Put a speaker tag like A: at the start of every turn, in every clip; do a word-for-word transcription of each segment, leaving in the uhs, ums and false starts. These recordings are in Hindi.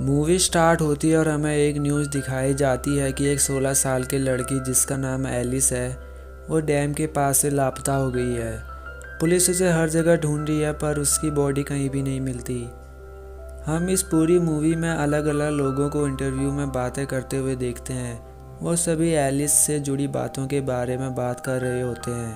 A: मूवी स्टार्ट होती है और हमें एक न्यूज़ दिखाई जाती है कि एक सोलह साल की लड़की जिसका नाम एलिस है वो डैम के पास से लापता हो गई है। पुलिस उसे हर जगह ढूंढ रही है पर उसकी बॉडी कहीं भी नहीं मिलती। हम इस पूरी मूवी में अलग अलग लोगों को इंटरव्यू में बातें करते हुए देखते हैं। वो सभी एलिस से जुड़ी बातों के बारे में बात कर रहे होते हैं।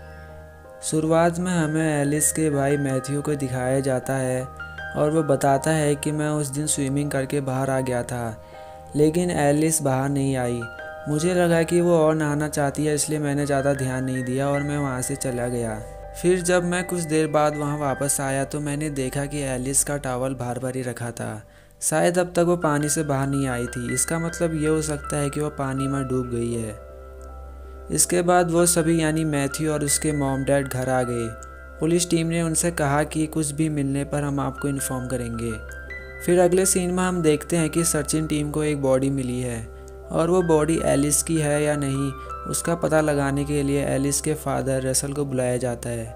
A: शुरुआत में हमें एलिस के भाई मैथ्यू को दिखाया जाता है और वो बताता है कि मैं उस दिन स्विमिंग करके बाहर आ गया था, लेकिन एलिस बाहर नहीं आई। मुझे लगा कि वो और नहाना चाहती है, इसलिए मैंने ज़्यादा ध्यान नहीं दिया और मैं वहाँ से चला गया। फिर जब मैं कुछ देर बाद वहाँ वापस आया तो मैंने देखा कि एलिस का टॉवल बाहर भर ही रखा था। शायद अब तक वो पानी से बाहर नहीं आई थी। इसका मतलब ये हो सकता है कि वो पानी में डूब गई है। इसके बाद वो सभी यानी मैथ्यू और उसके मॉम डैड घर आ गए। पुलिस टीम ने उनसे कहा कि कुछ भी मिलने पर हम आपको इन्फॉर्म करेंगे। फिर अगले सीन में हम देखते हैं कि सर्चिंग टीम को एक बॉडी मिली है और वो बॉडी एलिस की है या नहीं उसका पता लगाने के लिए एलिस के फादर रसल को बुलाया जाता है।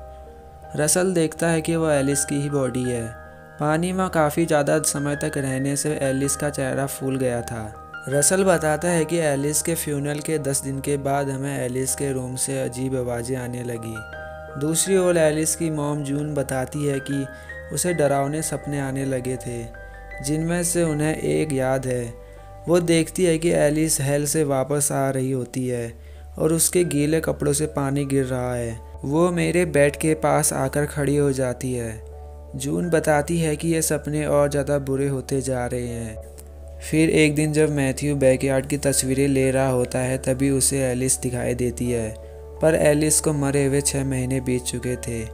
A: रसल देखता है कि वो एलिस की ही बॉडी है। पानी में काफ़ी ज़्यादा समय तक रहने से एलिस का चेहरा फूल गया था। रसल बताता है कि एलिस के फ्यूनरल के दस दिन के बाद हमें एलिस के रूम से अजीब आवाज़ें आने लगी। दूसरी ओर एलिस की मॉम जून बताती है कि उसे डरावने सपने आने लगे थे, जिनमें से उन्हें एक याद है। वो देखती है कि एलिस हेल से वापस आ रही होती है और उसके गीले कपड़ों से पानी गिर रहा है। वो मेरे बेड के पास आकर खड़ी हो जाती है। जून बताती है कि ये सपने और ज़्यादा बुरे होते जा रहे हैं। फिर एक दिन जब मैथ्यू बैकयार्ड की तस्वीरें ले रहा होता है तभी उसे एलिस दिखाई देती है, पर एलिस को मरे हुए छः महीने बीत चुके थे।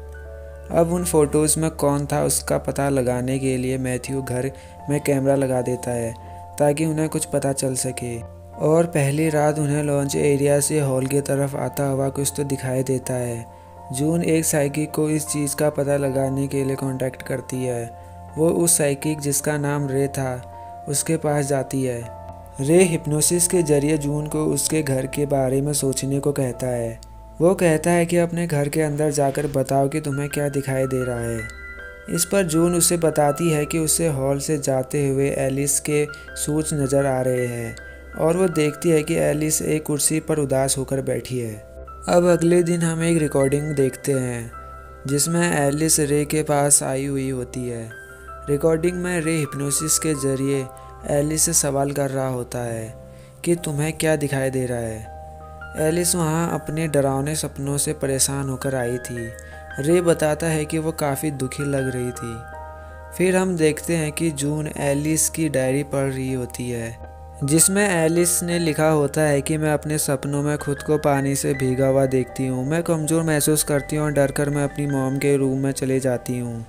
A: अब उन फ़ोटोज़ में कौन था उसका पता लगाने के लिए मैथ्यू घर में कैमरा लगा देता है ताकि उन्हें कुछ पता चल सके। और पहली रात उन्हें लॉन्च एरिया से हॉल की तरफ आता हुआ कुछ तो दिखाई देता है। जून एक साइकिक को इस चीज़ का पता लगाने के लिए कांटेक्ट करती है। वो उस साइकिक जिसका नाम रे था उसके पास जाती है। रे हिप्नोसिस के जरिए जून को उसके घर के बारे में सोचने को कहता है। वो कहता है कि अपने घर के अंदर जाकर बताओ कि तुम्हें क्या दिखाई दे रहा है। इस पर जून उसे बताती है कि उसे हॉल से जाते हुए एलिस के सूच नज़र आ रहे हैं और वो देखती है कि एलिस एक कुर्सी पर उदास होकर बैठी है। अब अगले दिन हम एक रिकॉर्डिंग देखते हैं जिसमें एलिस रे के पास आई हुई होती है। रिकॉर्डिंग में रे हिप्नोसिस के जरिए एलिस से सवाल कर रहा होता है कि तुम्हें क्या दिखाई दे रहा है। एलिस वहाँ अपने डरावने सपनों से परेशान होकर आई थी। रे बताता है कि वो काफ़ी दुखी लग रही थी। फिर हम देखते हैं कि जून एलिस की डायरी पढ़ रही होती है जिसमें एलिस ने लिखा होता है कि मैं अपने सपनों में खुद को पानी से भीगा हुआ देखती हूँ। मैं कमज़ोर महसूस करती हूँ और डर कर मैं अपनी मॉम के रूम में चले जाती हूँ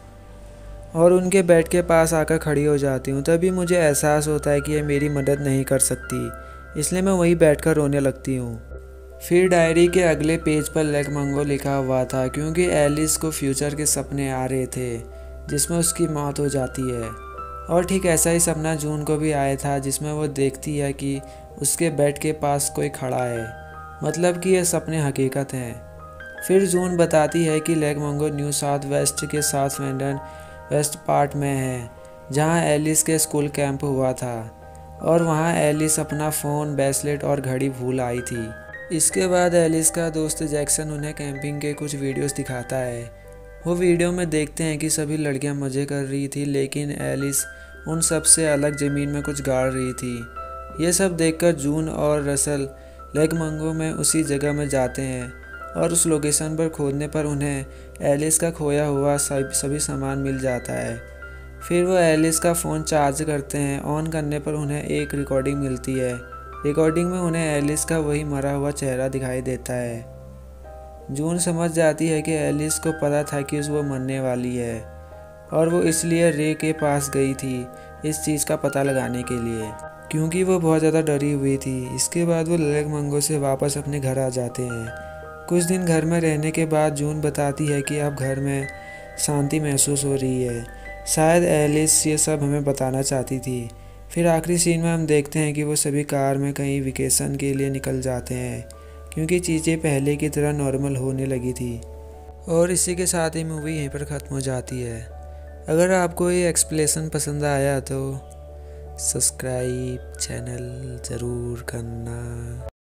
A: और उनके बेड के पास आकर खड़ी हो जाती हूँ। तभी मुझे एहसास होता है कि ये मेरी मदद नहीं कर सकती, इसलिए मैं वहीं बैठकर रोने लगती हूँ। फिर डायरी के अगले पेज पर लेग मंगो लिखा हुआ था क्योंकि एलिस को फ्यूचर के सपने आ रहे थे जिसमें उसकी मौत हो जाती है। और ठीक ऐसा ही सपना जून को भी आया था जिसमें वो देखती है कि उसके बेड के पास कोई खड़ा है, मतलब कि ये सपने हकीकत हैं। फिर जून बताती है कि लेग मंगो न्यू साउथ वेस्ट के साउथ वेंडन वेस्ट पार्ट में है जहां एलिस के स्कूल कैंप हुआ था और वहां एलिस अपना फ़ोन, ब्रेसलेट और घड़ी भूल आई थी। इसके बाद एलिस का दोस्त जैक्सन उन्हें कैंपिंग के कुछ वीडियोस दिखाता है। वो वीडियो में देखते हैं कि सभी लड़कियां मज़े कर रही थी, लेकिन एलिस उन सब से अलग ज़मीन में कुछ गाड़ रही थी। ये सब देखकर जून और रसल लेग मंगो में उसी जगह में जाते हैं और उस लोकेशन पर खोदने पर उन्हें एलिस का खोया हुआ सभी सामान मिल जाता है। फिर वो एलिस का फ़ोन चार्ज करते हैं। ऑन करने पर उन्हें एक रिकॉर्डिंग मिलती है। रिकॉर्डिंग में उन्हें एलिस का वही मरा हुआ चेहरा दिखाई देता है। जून समझ जाती है कि एलिस को पता था कि वो मरने वाली है और वो इसलिए रे के पास गई थी इस चीज़ का पता लगाने के लिए, क्योंकि वो बहुत ज़्यादा डरी हुई थी। इसके बाद वो लेग मंगो से वापस अपने घर आ जाते हैं। कुछ दिन घर में रहने के बाद जून बताती है कि अब घर में शांति महसूस हो रही है। शायद एलिस ये सब हमें बताना चाहती थी। फिर आखिरी सीन में हम देखते हैं कि वो सभी कार में कहीं वेकेशन के लिए निकल जाते हैं क्योंकि चीज़ें पहले की तरह नॉर्मल होने लगी थी। और इसी के साथ ही मूवी यहीं पर ख़त्म हो जाती है। अगर आपको ये एक्सप्लेनेशन पसंद आया तो सब्सक्राइब चैनल ज़रूर करना।